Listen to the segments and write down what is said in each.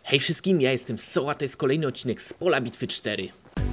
Hej wszystkim, ja jestem Soła, to jest kolejny odcinek z Pola Bitwy 4.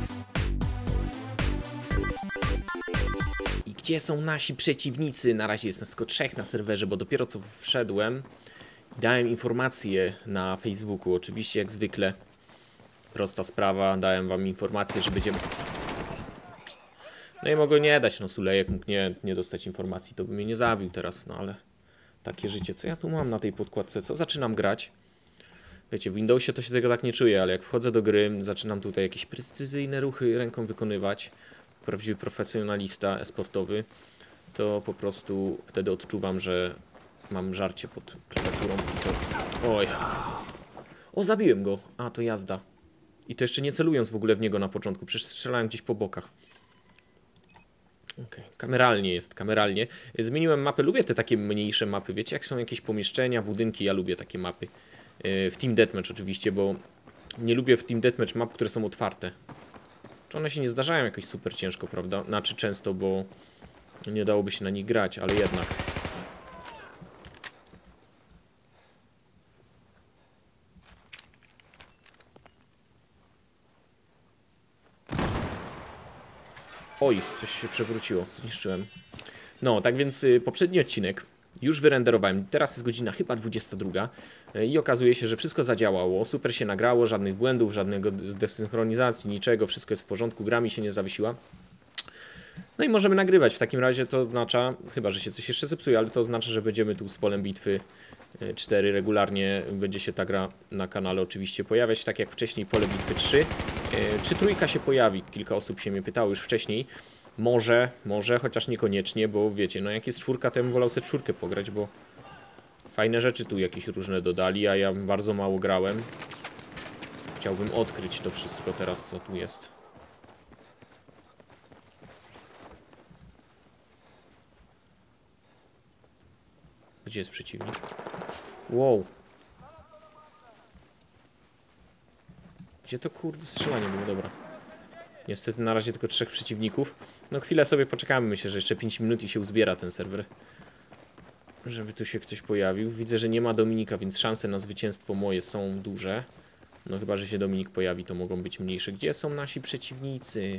I gdzie są nasi przeciwnicy? Na razie jest nas tylko 3 na serwerze, bo dopiero co wszedłem i dałem informację na Facebooku. Oczywiście jak zwykle prosta sprawa, dałem wam informację, że będziemy... No i mogę nie dać, no Sulejek mógł nie dostać informacji, to by mnie nie zabił teraz, no ale takie życie. Co ja tu mam na tej podkładce? Co zaczynam grać? Wiecie, w Windowsie to się tego tak nie czuję, ale jak wchodzę do gry, zaczynam tutaj jakieś precyzyjne ruchy ręką wykonywać, prawdziwy profesjonalista e-sportowy, to po prostu wtedy odczuwam, że mam żarcie pod klawiaturą i to... Oj. O, zabiłem go. A, to jazda. I to jeszcze nie celując w ogóle w niego na początku, przecież strzelałem gdzieś po bokach. Okej, kameralnie jest, kameralnie. Zmieniłem mapę, lubię te takie mniejsze mapy, wiecie, jak są jakieś pomieszczenia, budynki, ja lubię takie mapy. W Team Deathmatch oczywiście, bo nie lubię w Team Deathmatch map, które są otwarte. Czy one się nie zdarzają jakoś super ciężko, prawda? Znaczy często, bo nie dałoby się na nich grać, ale jednak. Oj, coś się przewróciło, zniszczyłem. No, tak więc poprzedni odcinek już wyrenderowałem, teraz jest godzina chyba 22 i okazuje się, że wszystko zadziałało, super się nagrało, żadnych błędów, żadnego desynchronizacji, niczego, wszystko jest w porządku, gra mi się nie zawiesiła. No i możemy nagrywać, w takim razie to oznacza, chyba że się coś jeszcze zepsuje, ale to oznacza, że będziemy tu z Polem Bitwy 4 regularnie, będzie się ta gra na kanale oczywiście pojawiać, tak jak wcześniej Pole Bitwy 3. Czy trójka się pojawi? Kilka osób się mnie pytało już wcześniej. Może, chociaż niekoniecznie, bo wiecie, no jak jest 4, to ja bym wolał sobie 4 pograć, bo fajne rzeczy tu jakieś różne dodali, a ja bardzo mało grałem. Chciałbym odkryć to wszystko teraz, co tu jest. Gdzie jest przeciwnik? Wow. Gdzie to kurde strzelanie było? Dobra. Niestety na razie tylko 3 przeciwników. No chwilę sobie poczekamy, myślę, że jeszcze 5 minut i się uzbiera ten serwer. Żeby tu się ktoś pojawił. Widzę, że nie ma Dominika, więc szanse na zwycięstwo moje są duże. No chyba, że się Dominik pojawi, to mogą być mniejsze. Gdzie są nasi przeciwnicy?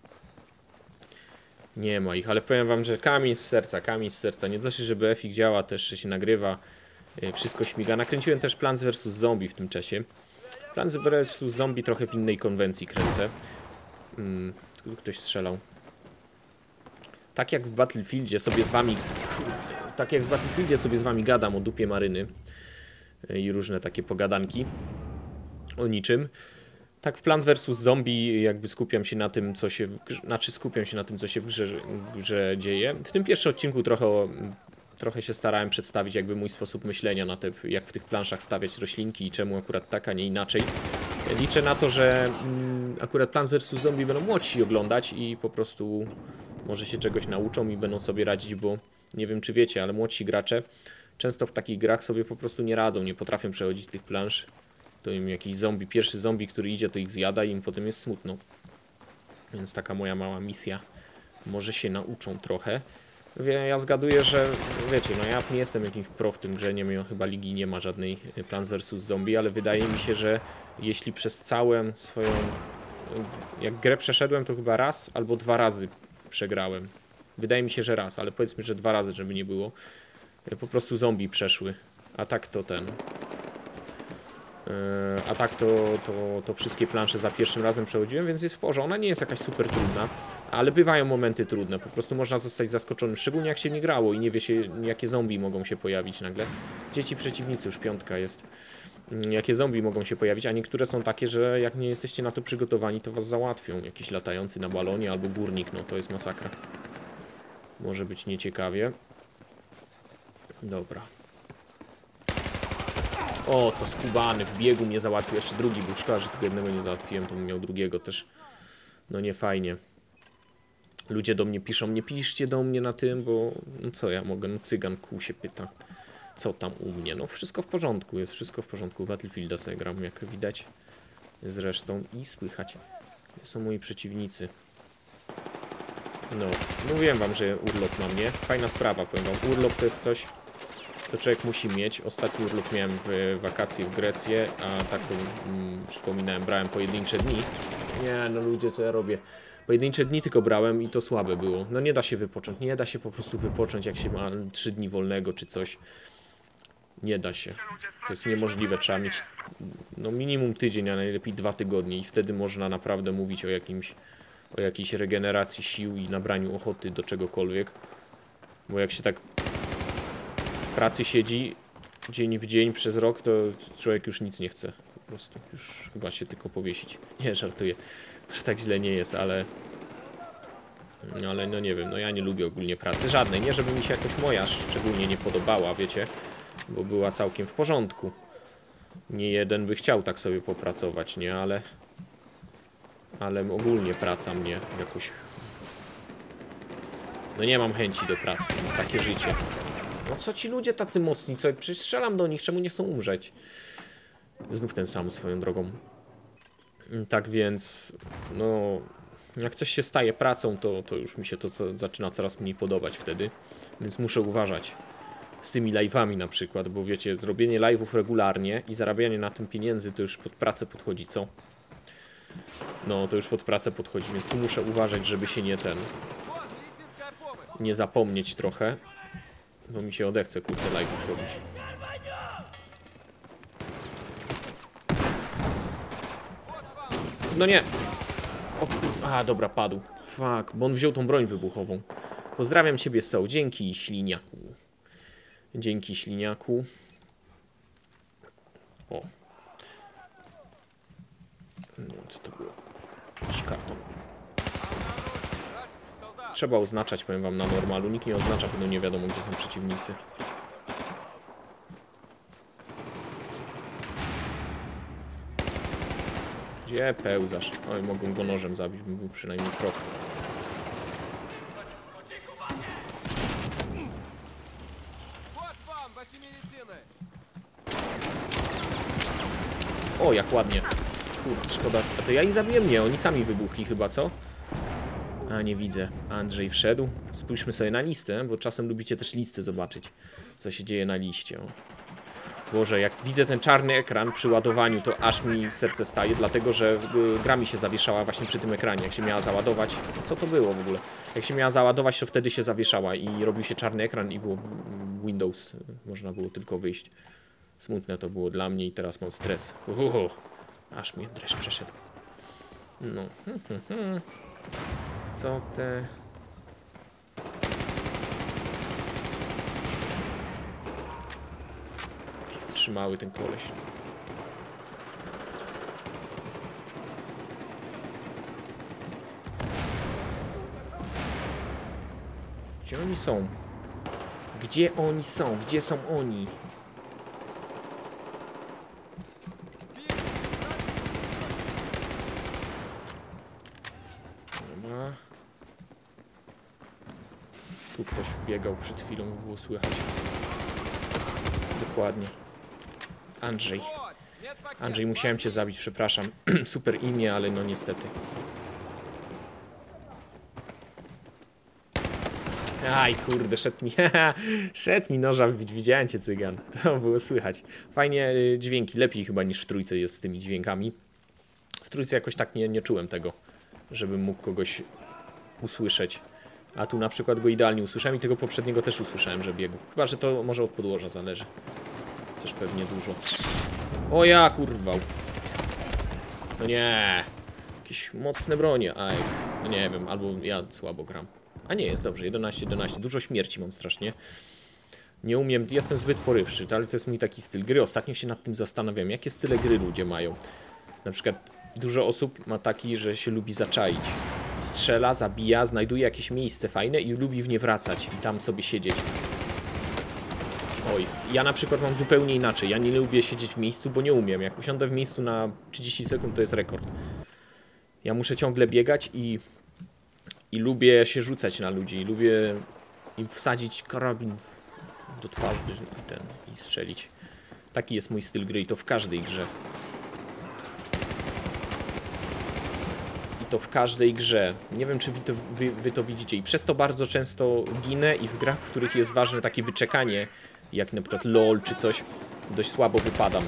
Nie ma ich, ale powiem wam, że kamień z serca, kamień z serca. Nie dość, że BFX działa, też się nagrywa. Wszystko śmiga. Nakręciłem też Plants vs Zombie w tym czasie. Plants vs Zombie trochę w innej konwencji kręcę. Tu ktoś strzelał. Tak jak w Battlefieldzie sobie z wami... Tak jak w Battlefieldzie sobie z wami gadam o dupie maryny i różne takie pogadanki o niczym. Tak w Plants vs Zombie jakby skupiam się na tym, co się w grze dzieje. W tym pierwszym odcinku trochę się starałem przedstawić jakby mój sposób myślenia na te, jak w tych planszach stawiać roślinki i czemu akurat tak, a nie inaczej. Liczę na to, że akurat Plants vs Zombie będą młodsi oglądać i po prostu może się czegoś nauczą i będą sobie radzić, bo nie wiem czy wiecie, ale młodsi gracze często w takich grach sobie po prostu nie radzą, nie potrafią przechodzić tych plansz. To im jakiś zombie, pierwszy zombie, który idzie, to ich zjada i im potem jest smutno. Więc taka moja mała misja. Może się nauczą trochę. Ja zgaduję, że wiecie, no ja nie jestem jakimś pro w tym grze, nie wiem, chyba ligi nie ma żadnej Plants vs Zombie, ale wydaje mi się, że jeśli przez całą swoją... Jak grę przeszedłem, to chyba raz albo 2 razy przegrałem. Wydaje mi się, że raz, ale powiedzmy, że 2 razy, żeby nie było. Po prostu zombie przeszły. A tak to ten... A tak to wszystkie plansze za pierwszym razem przechodziłem, więc jest w porządku. Ona nie jest jakaś super trudna, ale bywają momenty trudne. Po prostu można zostać zaskoczonym, szczególnie jak się nie grało i nie wie się, jakie zombie mogą się pojawić nagle. Gdzie ci przeciwnicy? Już 5 jest. Jakie zombie mogą się pojawić, a niektóre są takie, że jak nie jesteście na to przygotowani, to was załatwią. Jakiś latający na balonie albo górnik, no to jest masakra. Może być nieciekawie. Dobra. O, to skubany, w biegu mnie załatwił, jeszcze drugi był, szkoda, że tego jednego nie załatwiłem, to bym miał drugiego też. No nie fajnie. Ludzie do mnie piszą, nie piszcie do mnie na tym, bo no co ja mogę, no cygan kół się pyta. Co tam u mnie? No wszystko w porządku, jest wszystko w porządku. Battlefielda sobie gram, jak widać. Zresztą i słychać. Gdzie są moi przeciwnicy? No, mówiłem wam, że urlop na mnie. Fajna sprawa, powiem wam. Urlop to jest coś... co człowiek musi mieć. Ostatni urlop miałem w wakacje w Grecję, a tak to przypominałem, brałem pojedyncze dni. Nie, no ludzie, co ja robię? Pojedyncze dni tylko brałem i to słabe było. No nie da się wypocząć, nie da się po prostu wypocząć, jak się ma 3 dni wolnego czy coś. Nie da się. To jest niemożliwe, trzeba mieć no minimum tydzień, a najlepiej 2 tygodnie i wtedy można naprawdę mówić o jakiejś regeneracji sił i nabraniu ochoty do czegokolwiek. Bo jak się tak w pracy siedzi dzień w dzień przez rok, to człowiek już nic nie chce. Po prostu już chyba się tylko powiesić. Nie, żartuję. Aż tak źle nie jest, ale no nie wiem, no ja nie lubię ogólnie pracy żadnej. Nie, żeby mi się jakoś moja szczególnie nie podobała, wiecie, bo była całkiem w porządku. Nie jeden by chciał tak sobie popracować, nie, ale ogólnie praca mnie jakoś... No nie mam chęci do pracy, no, takie życie. No co ci ludzie tacy mocni, co? Przecież strzelam do nich, czemu nie chcą umrzeć? Znów ten sam swoją drogą. Tak więc, no... Jak coś się staje pracą, to już mi się to zaczyna coraz mniej podobać wtedy. Więc muszę uważać z tymi live'ami na przykład, bo wiecie, zrobienie live'ów regularnie i zarabianie na tym pieniędzy to już pod pracę podchodzi, co? No, to już pod pracę podchodzi, więc tu muszę uważać, żeby się nie zapomnieć trochę. Bo mi się odechce, kurde, live'ów robić. No nie! A, dobra, padł. Fuck, bo on wziął tą broń wybuchową. Pozdrawiam ciebie, Soł. Dzięki, śliniaku. Dzięki, śliniaku. O. Nie wiem, co to było. Jakiś karton. Trzeba oznaczać, powiem wam, na normalu. Nikt nie oznacza, bo nie wiadomo, gdzie są przeciwnicy. Gdzie pełzasz? Oj, mogą go nożem zabić, bym był przynajmniej krok. O, jak ładnie. Kurde, szkoda. A to ja ich zabiłem? Nie, oni sami wybuchli chyba, co? A, nie widzę. Andrzej wszedł. Spójrzmy sobie na listę, bo czasem lubicie też listy zobaczyć, co się dzieje na liście. O. Boże, jak widzę ten czarny ekran przy ładowaniu, to aż mi serce staje, dlatego że gra mi się zawieszała właśnie przy tym ekranie. Jak się miała załadować, co to było w ogóle? Jak się miała załadować, to wtedy się zawieszała i robił się czarny ekran i było Windows. Można było tylko wyjść. Smutne to było dla mnie i teraz mam stres. Aż mnie dreszcz przeszedł. No. Co te... Wytrzymały ten koleś. Gdzie oni są? Gdzie oni są? Gdzie są oni? Dobra. Tu ktoś wbiegał przed chwilą, było słychać. Dokładnie. Andrzej. Andrzej, musiałem cię zabić, przepraszam. Super imię, ale no niestety. Aj, kurde, szedł mi noża, widziałem cię, cygan. To było słychać. Fajnie dźwięki, lepiej chyba niż w trójce jest z tymi dźwiękami. W trójce jakoś tak nie czułem tego, żebym mógł kogoś usłyszeć. A tu na przykład go idealnie usłyszałem i tego poprzedniego też usłyszałem, że biegł. Chyba, że to może od podłoża zależy. Też pewnie dużo. O ja, kurwa. No nie. Jakieś mocne bronie. Aj, no nie wiem, albo ja słabo gram. A nie, jest dobrze, 11-11. Dużo śmierci mam strasznie. Nie umiem, jestem zbyt porywczy, ale to jest mój taki styl gry. Ostatnio się nad tym zastanawiam, jakie style gry ludzie mają. Na przykład dużo osób ma taki, że się lubi zaczaić. Strzela, zabija, znajduje jakieś miejsce fajne i lubi w nie wracać i tam sobie siedzieć. Oj, ja na przykład mam zupełnie inaczej. Ja nie lubię siedzieć w miejscu, bo nie umiem. Jak usiądę w miejscu na 30 sekund, to jest rekord. Ja muszę ciągle biegać i lubię się rzucać na ludzi. Lubię im wsadzić karabin do twarzy i strzelić. Taki jest mój styl gry i to w każdej grze. To w każdej grze. Nie wiem, czy wy to widzicie. I przez to bardzo często ginę i w grach, w których jest ważne takie wyczekanie Jak na przykład LOL czy coś, dość słabo wypadam.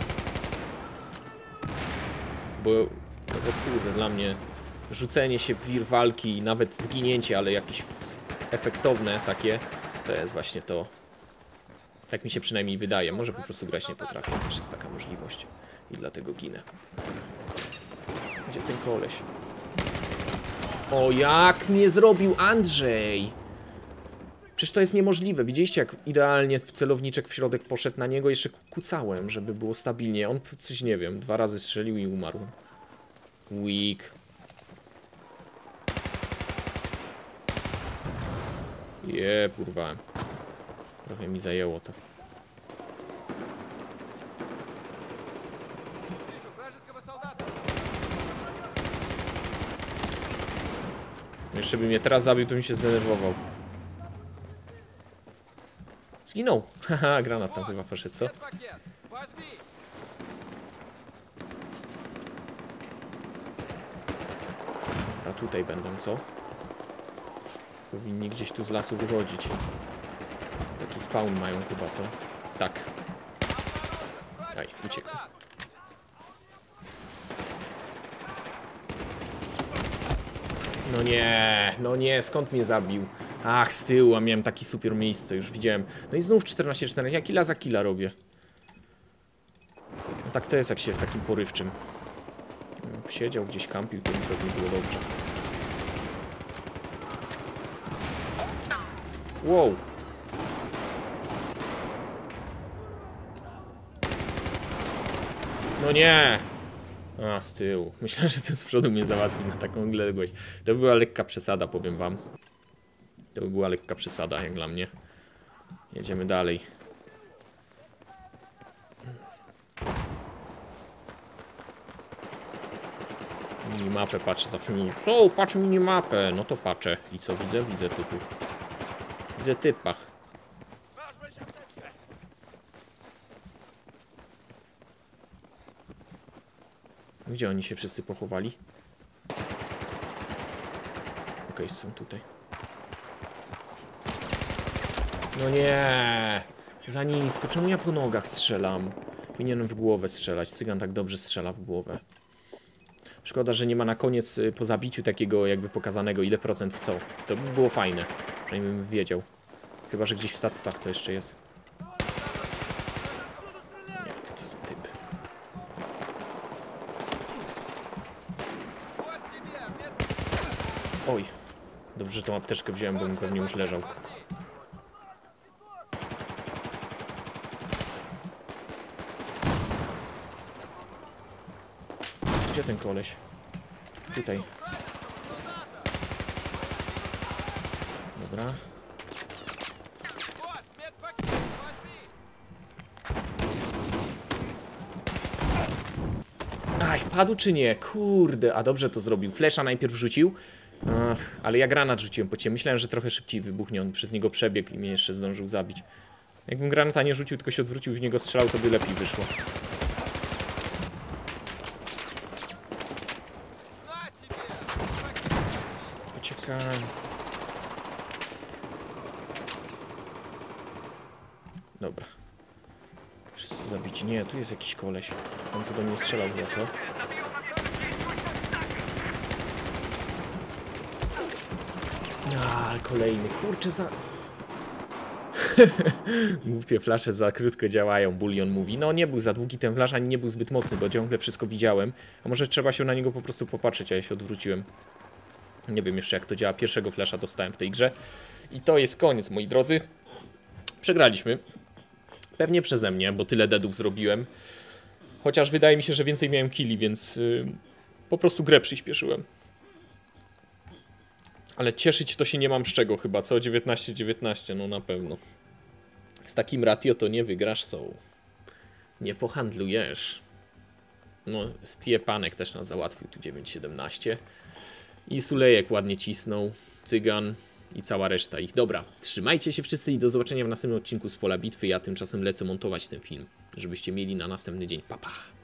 Bo kurde, dla mnie rzucenie się w wir walki i nawet zginięcie, ale jakieś efektowne takie, to jest właśnie to. Tak mi się przynajmniej wydaje. Może po prostu grać nie potrafię, też jest taka możliwość. I dlatego ginę. Gdzie ten koleś? O, jak mnie zrobił Andrzej! Przecież to jest niemożliwe. Widzieliście, jak idealnie w celowniczek w środek poszedł na niego? Jeszcze kucałem, żeby było stabilnie. On coś, nie wiem, 2 razy strzelił i umarł. Weak. Kurwa. Trochę mi zajęło to. Jeszcze by mnie teraz zabił, to mi się zdenerwował. Zginął. Haha, granat tam chyba poszedł, co? A tutaj będą, co? Powinni gdzieś tu z lasu wychodzić. Taki spawn mają chyba, co? Tak. Aj, uciekł. No nie, skąd mnie zabił? Ach, z tyłu, a miałem takie super miejsce, już widziałem. No i znów 14-14, ja killa za killa robię. No tak to jest, jak się jest takim porywczym. Siedział gdzieś, kampił, to mi pewnie było dobrze. Wow. No nie! A, z tyłu. Myślałem, że ten z przodu mnie załatwi na taką odległość. To była lekka przesada, powiem wam. To była lekka przesada, jak dla mnie. Jedziemy dalej. Minimapę patrzę, zawsze mi... Co? Patrz minimapę! No to patrzę. I co widzę? Widzę typów. Widzę typach. Gdzie oni się wszyscy pochowali? Okej, są tutaj. No nie! Za nisko. Czemu ja po nogach strzelam? Powinienem w głowę strzelać. Cygan tak dobrze strzela w głowę. Szkoda, że nie ma na koniec po zabiciu takiego jakby pokazanego ile procent w co. To by było fajne. Przynajmniej bym wiedział. Chyba, że gdzieś w statach to jeszcze jest. Nie, co za typ. Oj. Dobrze, że tą apteczkę wziąłem, bo mi pewnie już leżał. Gdzie ten koleś? Tutaj. Dobra. Aj, padł czy nie? Kurde, a dobrze to zrobił. Flesza najpierw rzucił. Ach, ale ja granat rzuciłem po ciebie. Myślałem, że trochę szybciej wybuchnie. On przez niego przebiegł i mnie jeszcze zdążył zabić. Jakbym granata nie rzucił, tylko się odwrócił i w niego strzelał, to by lepiej wyszło. Uciekam. Dobra. Wszyscy zabici. Nie, tu jest jakiś koleś. On co do mnie strzelał chyba, co? Ale kolejny. Kurczę, za... Głupie flasze za krótko działają, Bulion mówi. No nie był za długi ten flash, ani nie był zbyt mocny, bo ciągle wszystko widziałem. A może trzeba się na niego po prostu popatrzeć, a ja się odwróciłem. Nie wiem jeszcze jak to działa. Pierwszego flasha dostałem w tej grze. I to jest koniec, moi drodzy. Przegraliśmy. Pewnie przeze mnie, bo tyle deadów zrobiłem. Chociaż wydaje mi się, że więcej miałem killi, więc po prostu grę przyspieszyłem. Ale cieszyć to się nie mam z czego chyba, co? 19-19, no na pewno. Z takim ratio to nie wygrasz są. Nie pohandlujesz. No, Stiepanek też nas załatwił, tu 9-17. I Sulejek ładnie cisnął, Cygan i cała reszta ich. Dobra, trzymajcie się wszyscy i do zobaczenia w następnym odcinku z Pola Bitwy. Ja tymczasem lecę montować ten film, żebyście mieli na następny dzień. Pa, pa.